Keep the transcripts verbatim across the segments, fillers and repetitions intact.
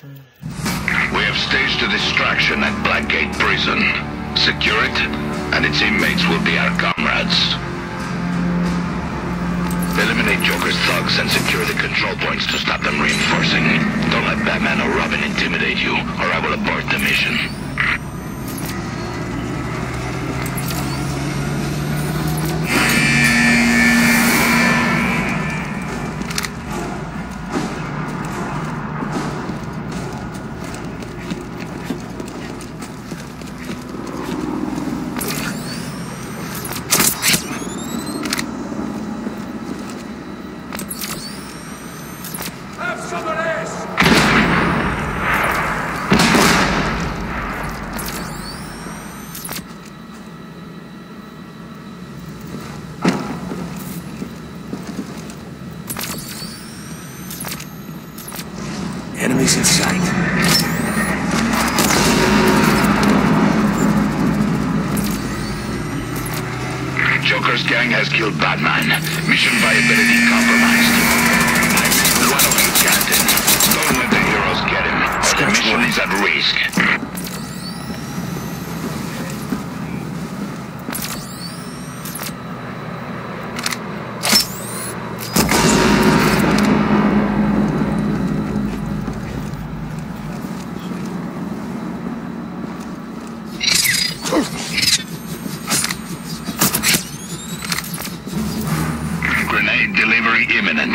We have staged a distraction at Blackgate Prison. Secure it, and its inmates will be our comrades. Eliminate Joker's thugs and secure the control points to stop them reinforcing. Don't let Batman or Robin intimidate you, or I will abort the mission. Enemies in sight. Joker's gang has killed Batman. Mission viability compromised. I missed one of you, Captain. Don't let the heroes get him, or the mission is at risk. Grenade delivery imminent.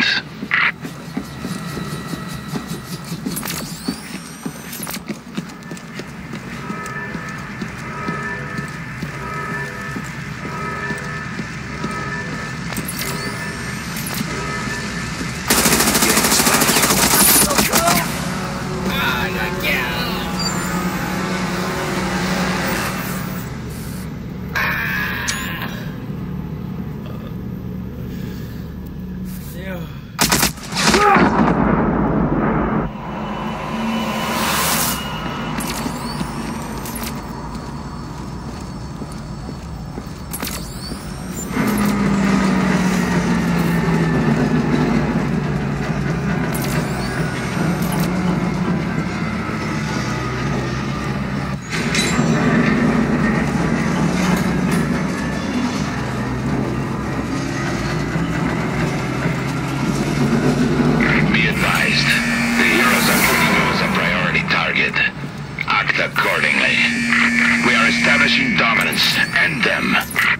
Accordingly. We are establishing dominance. End them.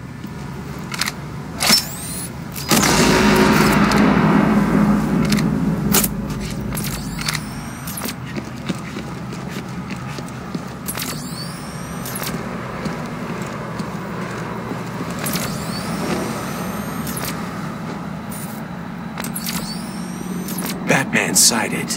Batman sighted.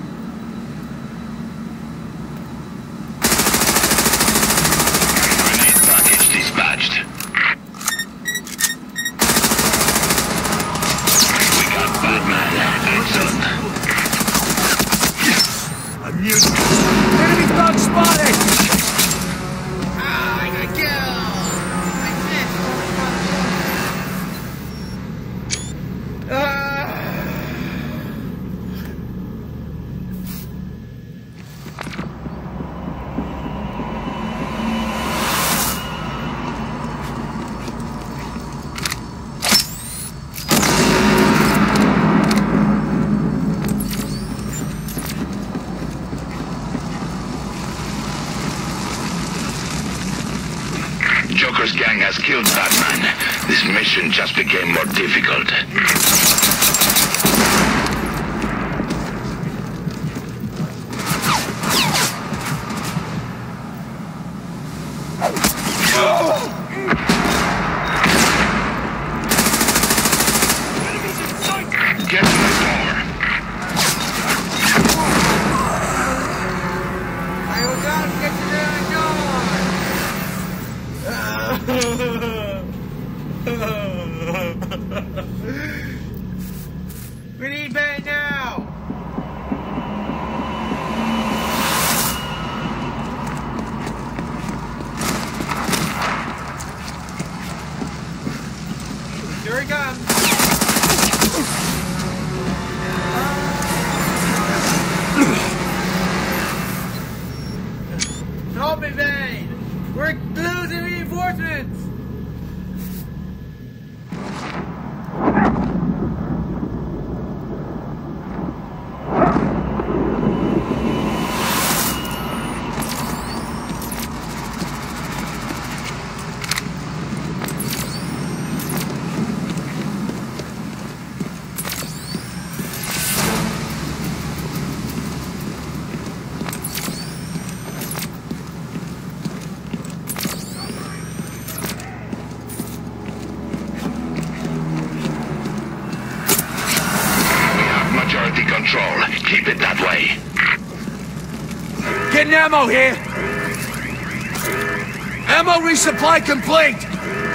Enemy thug spotted! Ah, I got killed! I missed! Ah! Joker's gang has killed Batman. This mission just became more difficult. Get to the door. I will not get to the door! We need bed now! Here he comes! control. Keep it that way. Getting ammo here. Ammo resupply complete.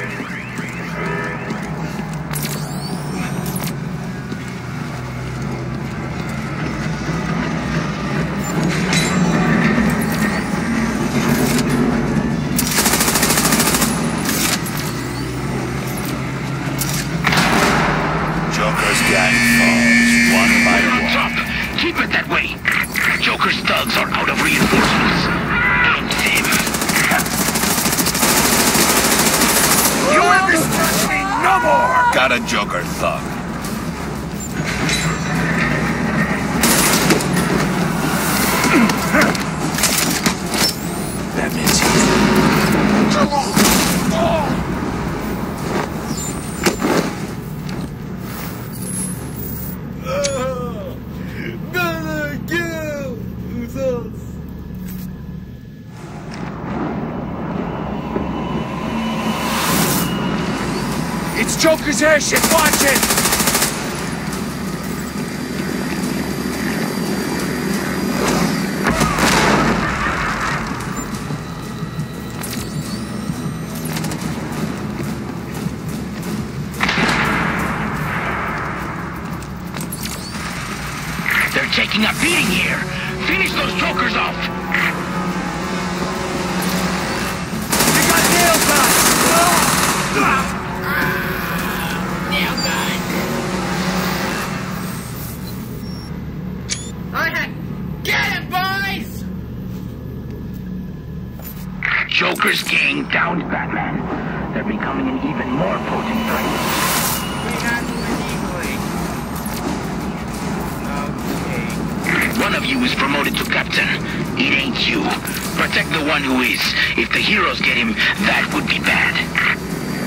Joker's gang falls one by one. Top, keep it that way. Joker's thugs are out of reinforcements. End him. You will distress me no more. Got a Joker thug. Batman's here. Gonna kill us. It's Joker's airship. Watch it. They're taking a beating here. Finish those Jokers off. You got nail guns. Nail gun. I had... Get him, boys! Joker's gang downed Batman. They're becoming an even more potent threat. We handle it easily. Okay. One of you is promoted to captain. It ain't you. Protect the one who is. If the heroes get him, that would be bad.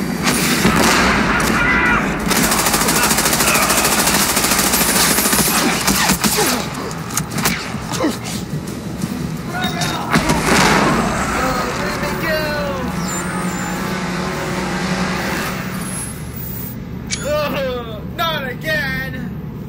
Not again!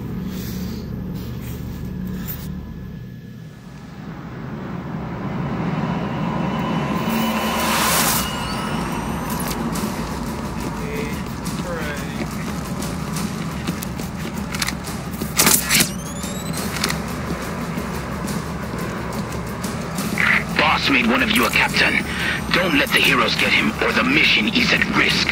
Boss made one of you a captain. Don't let the heroes get him, or the mission is at risk.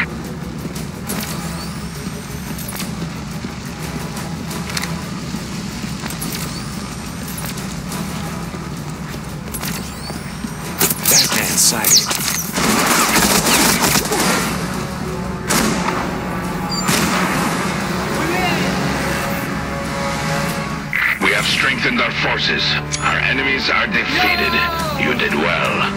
Batman sighted. We have strengthened our forces. Our enemies are defeated. You did well.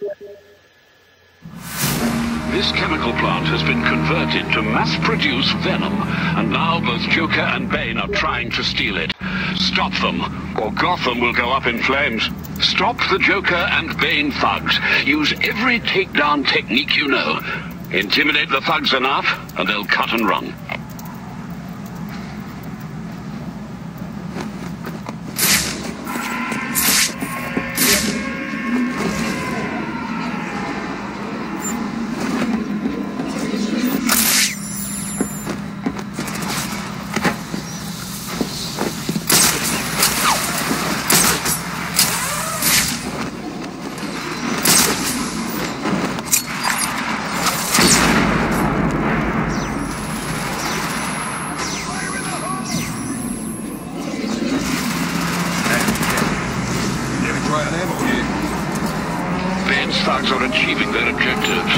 This chemical plant has been converted to mass-produce venom, and now both Joker and Bane are trying to steal it. Stop them, or Gotham will go up in flames. Stop the Joker and Bane thugs. Use every takedown technique you know. Intimidate the thugs enough, and they'll cut and run. Thugs are achieving their objectives.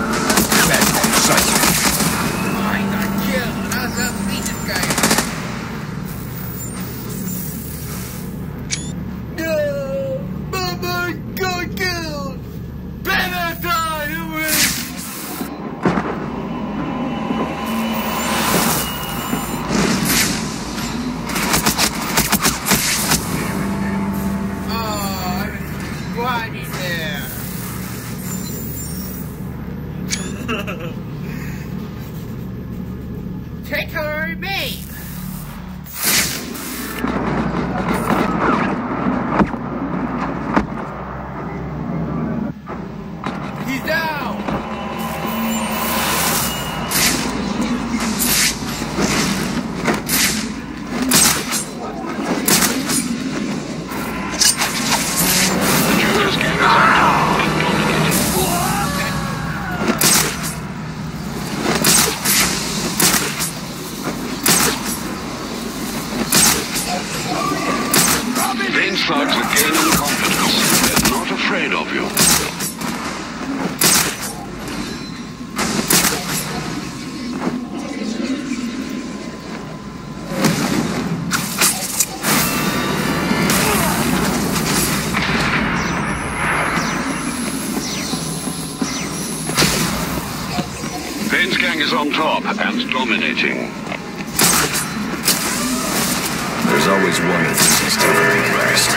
I got killed. I was up to meet this guy. No! Mama got killed! Better die! Who is? Oh, I was squatting there. Take her, babe! He's down! The Joker's gang is on top and dominating. Bane's thugs are gaining confidence. They're not afraid of you. Bane's gang is on top and dominating. There's always one that thinks he's tougher than the rest.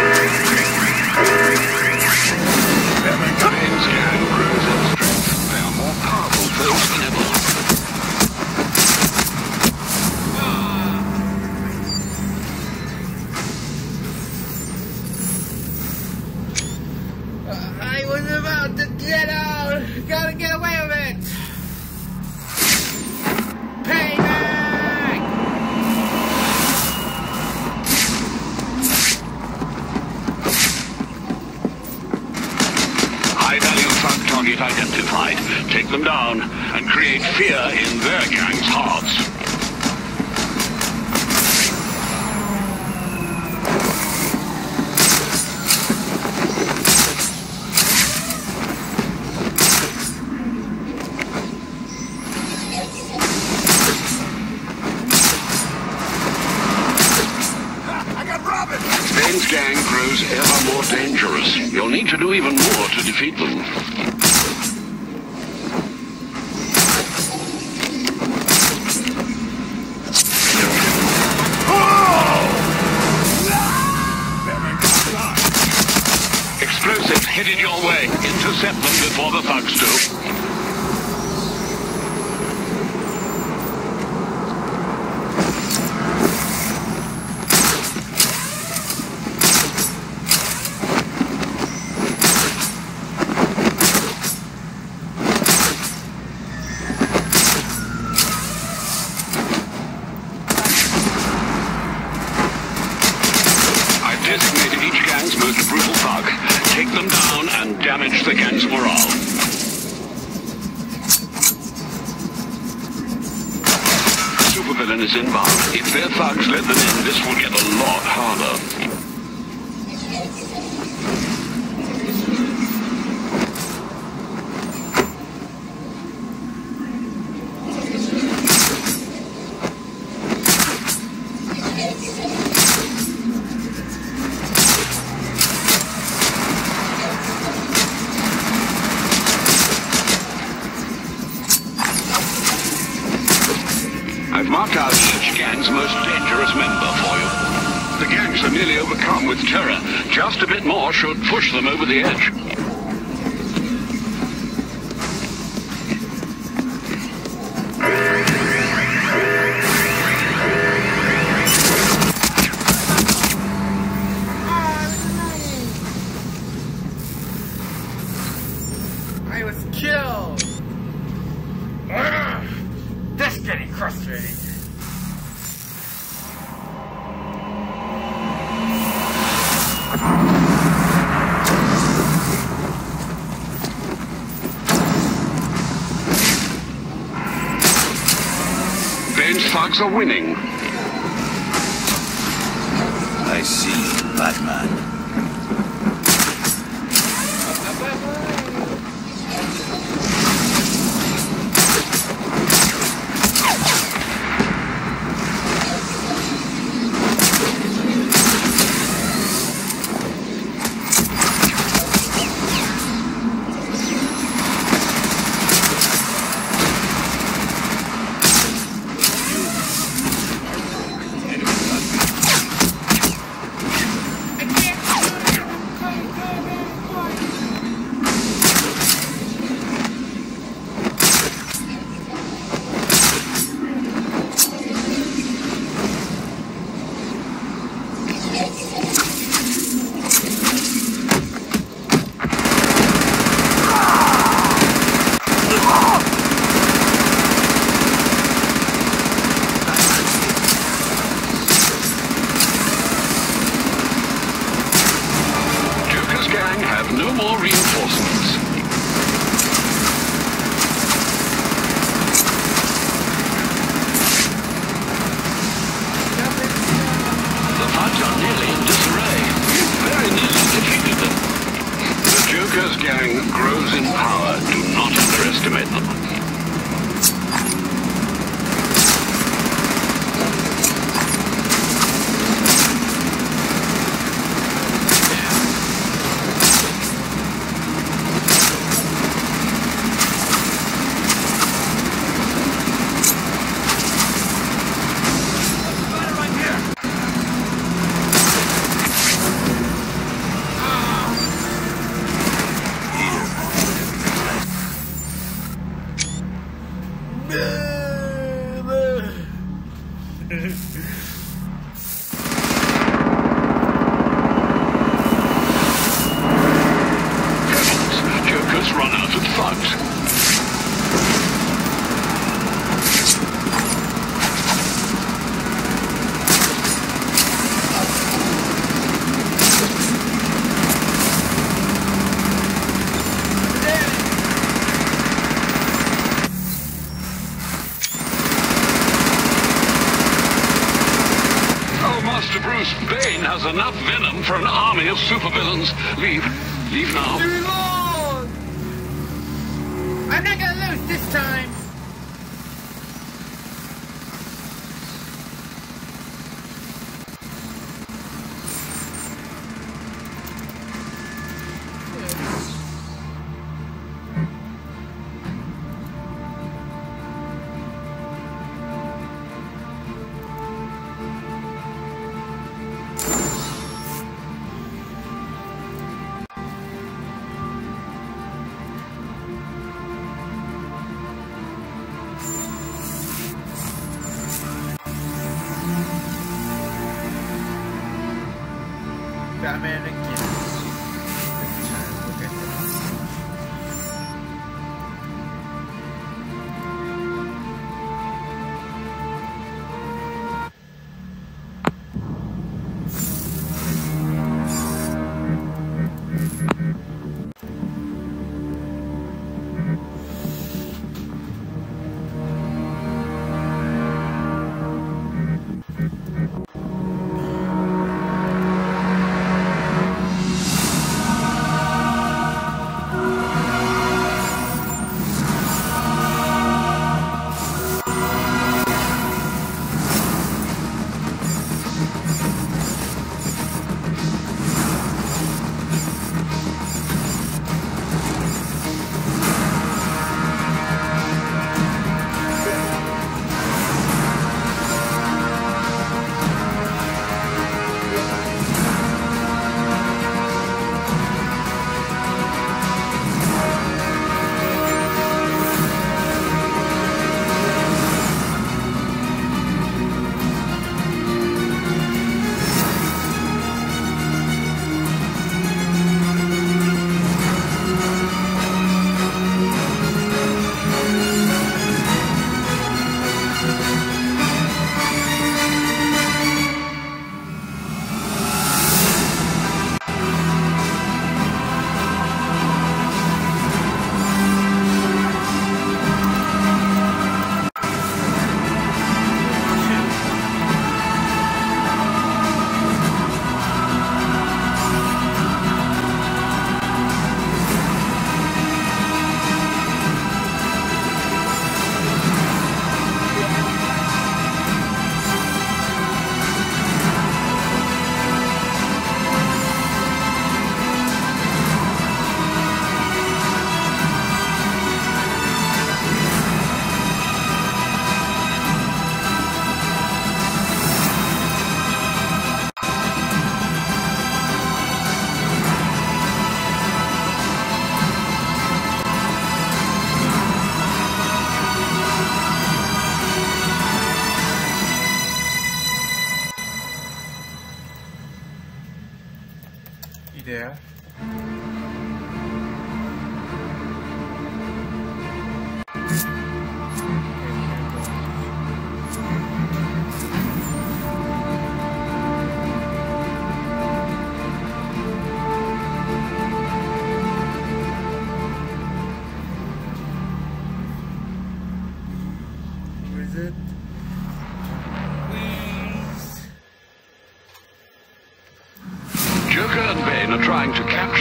Bane's gang grows in strength. They are more powerful foes than ever. I was about to get out! Gotta get away with it! Payback! High-value thug target identified. Take them down and create fear in their gang's hearts. Bane's gang grows ever more dangerous. You'll need to do even more to defeat them. Explosives headed your way. Intercept them before the thugs do. Designated each gang's most brutal thug. Take them down and damage the gang's morale. Supervillain is inbound. If their thugs let them in, this will get a lot harder. I've marked out each gang's most dangerous member for you. The gangs are nearly overcome with terror. Just a bit more should push them over the edge. I was killed! Ugh, that's getting frustrating. Bane's thugs are winning. I see, Batman. No more reinforcements. The thugs are nearly in disarray. You very nearly defeated them. The Joker's gang grows in power. Do not underestimate them. Joker's run out of thugs. Master Bruce, Bane has enough venom for an army of supervillains. Leave. Leave now. Too long! I'm not gonna lose this time! Batman again. This time, look at this.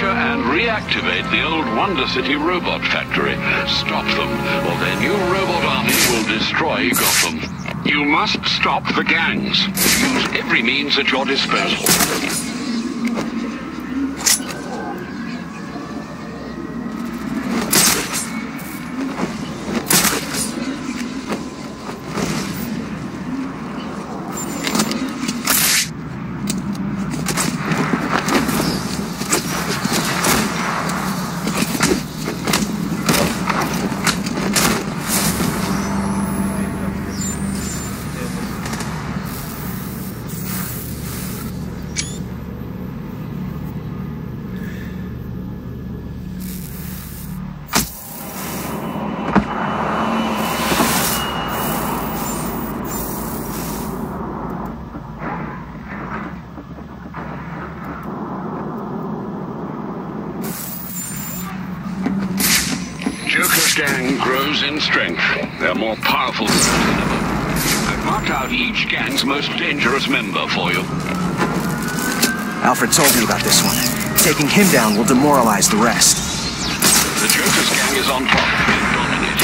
capture and reactivate the old Wonder City robot factory. Stop them, or their new robot army will destroy Gotham. You must stop the gangs. Use every means at your disposal. Joker's gang grows in strength. They're more powerful than ever. I've marked out each gang's most dangerous member for you. Alfred told me about this one. Taking him down will demoralize the rest. The Joker's gang is on top and dominating.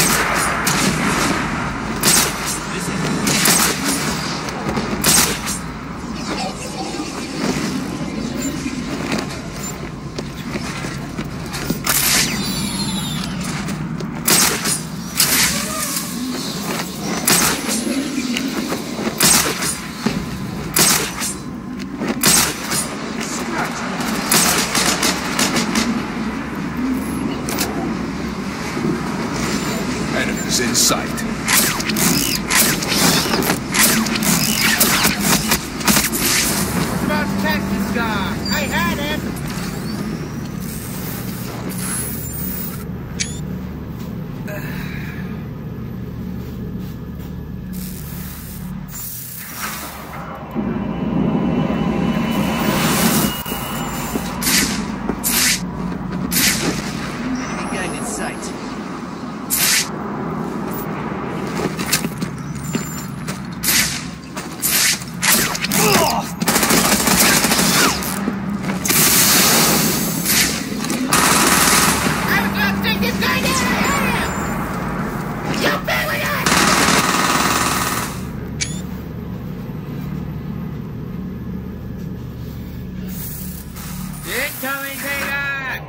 Enemies in sight. About to catch this guy. I had him. Gang in sight. I'm gonna take this guy down. You pay with us. Incoming data.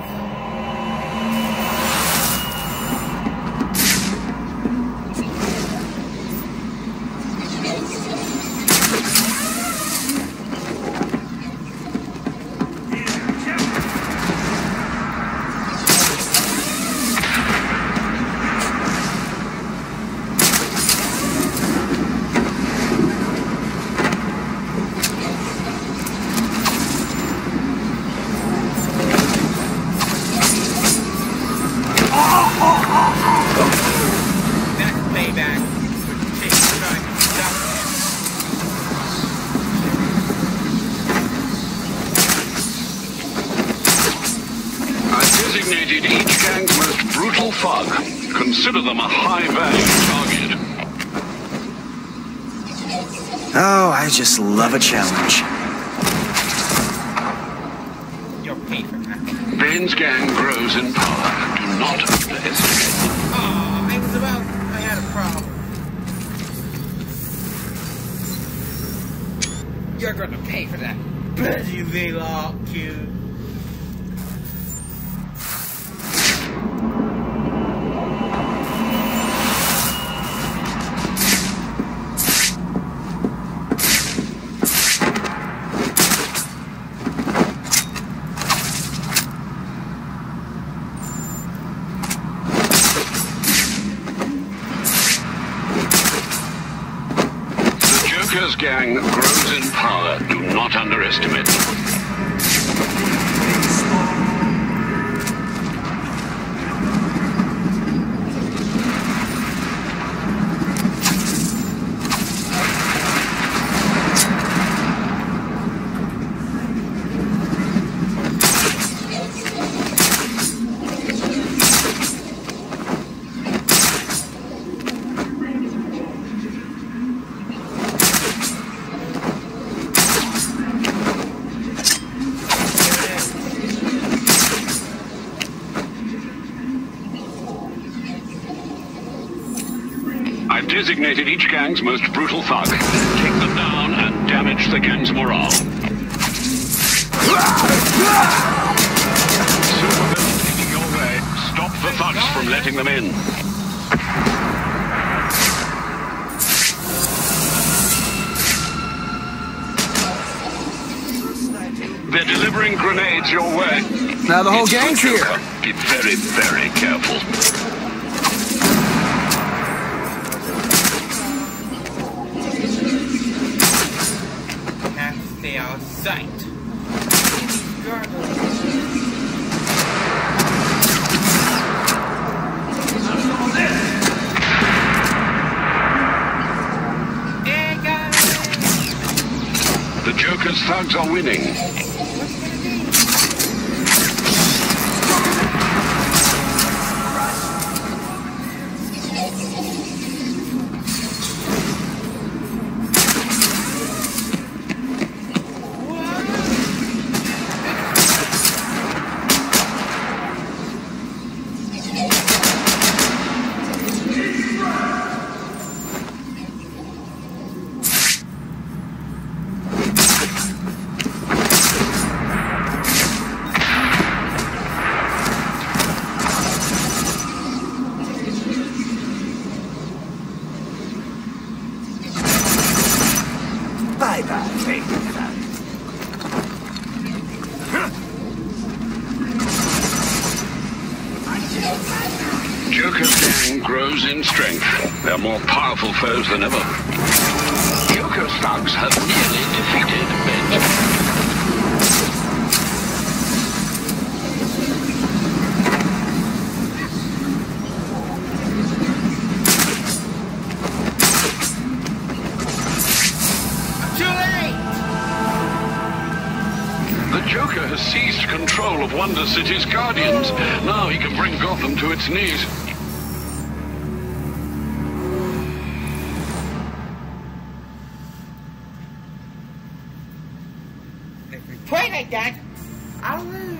That's payback. Take the time to stop him. I've designated each gang's most brutal thug. Consider them a high-value target. Oh, I just love a challenge. You're paid for that. Bane's gang grows in power. Do not underestimate. Oh, I was about. I had a problem. You're gonna pay for that. Busy vlog, dude. The Joker's gang grows in power. Do not underestimate them. I've designated each gang's most brutal thug. Take them down and damage the gang's morale. Supervillain taking your way. Stop the thugs from letting them in. They're delivering grenades your way. Now the whole It's gang's good, here. Joker. Be very, very careful. Have to stay out of sight. Hey, guys! The Joker's thugs are winning. Joker's gang grows in strength. They're more powerful foes than ever. Joker's thugs have nearly defeated Benjamin. The Joker has seized control of Wonder City's guardians. Now he can bring Gotham to its knees. If we play like that, I'll lose.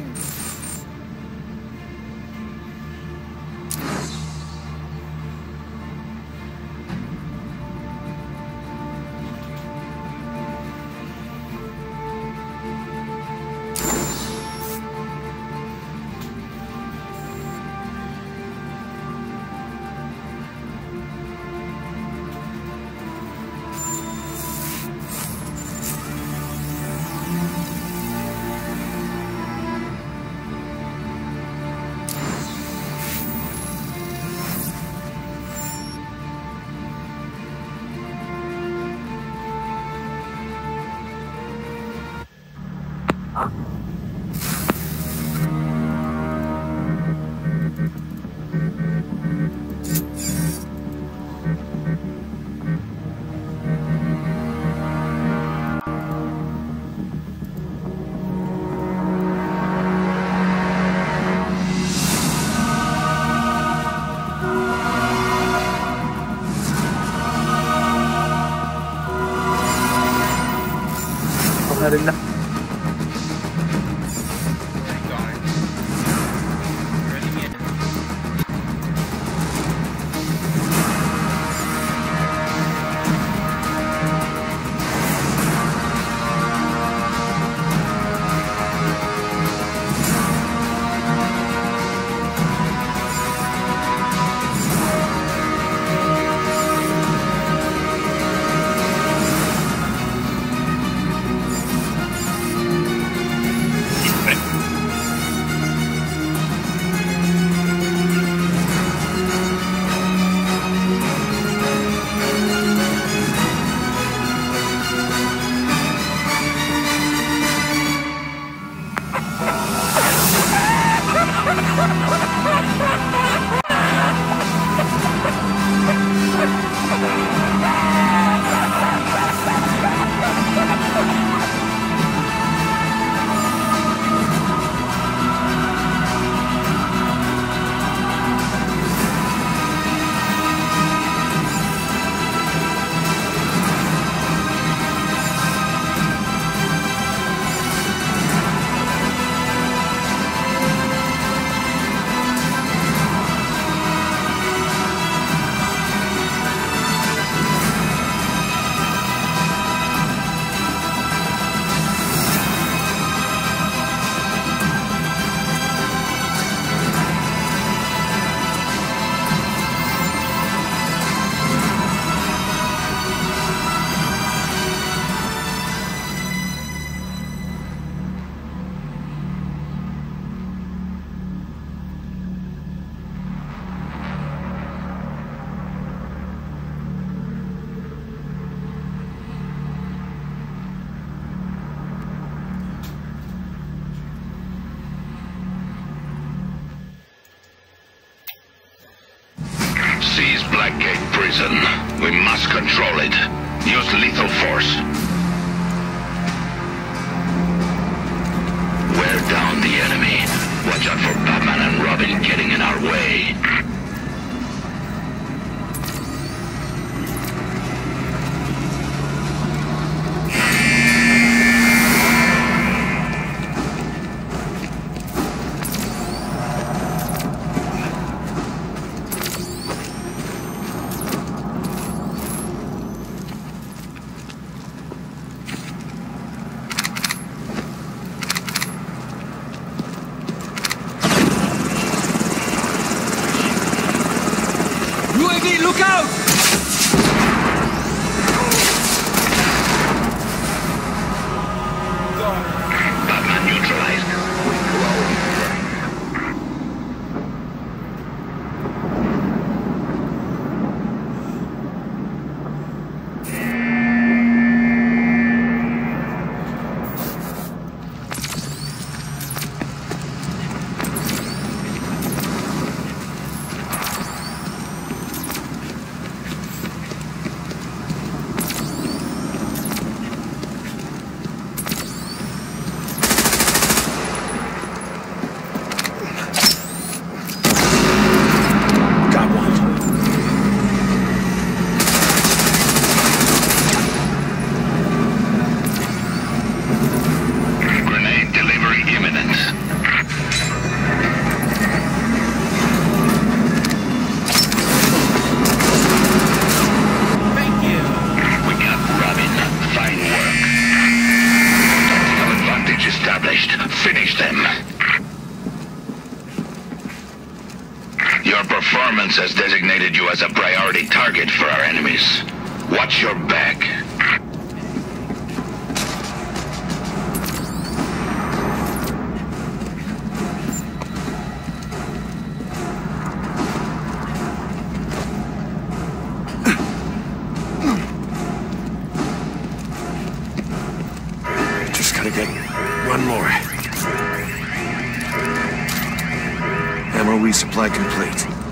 Blackgate Prison. We must control it. Use lethal force. Wear down the enemy. Watch out for Batman and Robin getting in our way. U A V, look out! Batman neutralized. Finish them. Your performance has designated you as a priority target for our enemies. Watch your back. Just gotta get one more. Ammo resupply complete.